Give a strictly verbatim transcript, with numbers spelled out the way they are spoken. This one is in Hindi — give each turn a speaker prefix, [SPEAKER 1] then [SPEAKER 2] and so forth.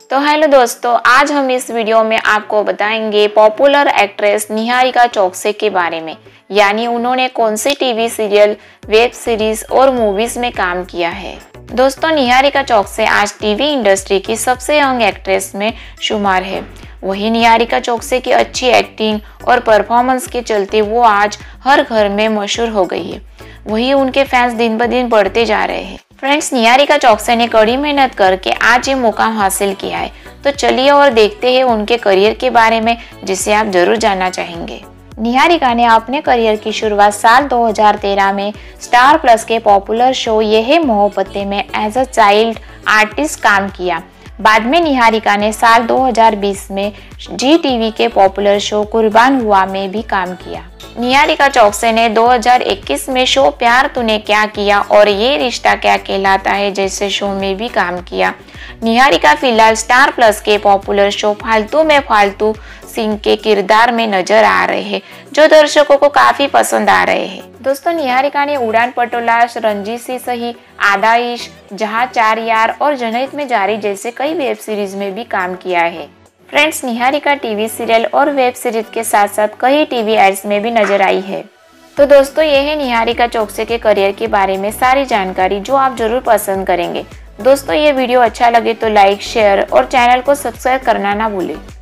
[SPEAKER 1] तो हेलो दोस्तों, आज हम इस वीडियो में आपको बताएंगे पॉपुलर एक्ट्रेस निहारिका चौकसे के बारे में, यानी उन्होंने कौन सी टीवी सीरियल, वेब सीरीज और मूवीज में काम किया है। दोस्तों, निहारिका चौकसे आज टीवी इंडस्ट्री की सबसे यंग एक्ट्रेस में शुमार है। वही निहारिका चौकसे की अच्छी एक्टिंग और परफॉर्मेंस के चलते वो आज हर घर में मशहूर हो गई है। वही उनके फैंस दिन ब दिन बढ़ते जा रहे हैं। फ्रेंड्स, निहारिका चौकसे ने कड़ी मेहनत करके आज ये मुकाम हासिल किया है। तो चलिए और देखते हैं उनके करियर के बारे में, जिसे आप जरूर जानना चाहेंगे। निहारिका ने अपने करियर की शुरुआत साल दो हज़ार तेरह में स्टार प्लस के पॉपुलर शो ये है मोहब्बतें में एज अ चाइल्ड आर्टिस्ट काम किया। बाद में निहारिका ने साल दो हज़ार बीस में जी टीवी के पॉपुलर शो कुर्बान हुआ में भी काम किया। निहारिका चौकसे ने दो हज़ार इक्कीस में शो प्यार तूने क्या किया और ये रिश्ता क्या कहलाता है जैसे शो में भी काम किया। निहारिका फिलहाल स्टार प्लस के पॉपुलर शो फालतू में फालतू सिंह के किरदार में नजर आ रहे हैं, जो दर्शकों को काफी पसंद आ रहे हैं। दोस्तों, निहारिका ने उड़ान पटोला, रंजीसी सही, आधा इश्क, जहां चार यार और जनहित में जारी जैसे कई वेब सीरीज में भी काम किया है। फ्रेंड्स, निहारिका टीवी सीरियल और वेब सीरीज के साथ साथ कई टीवी एड्स में भी नजर आई है। तो दोस्तों, ये है निहारिका चौकसे के करियर के बारे में सारी जानकारी, जो आप जरूर पसंद करेंगे। दोस्तों, ये वीडियो अच्छा लगे तो लाइक, शेयर और चैनल को सब्सक्राइब करना ना भूलें।